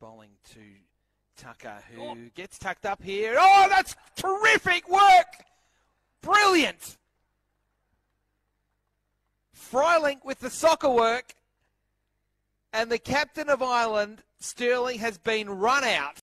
Bowling to Tucker, who gets tucked up here. Oh, that's terrific work! Brilliant! Frylinck with the soccer work. And the captain of Ireland, Sterling, has been run out.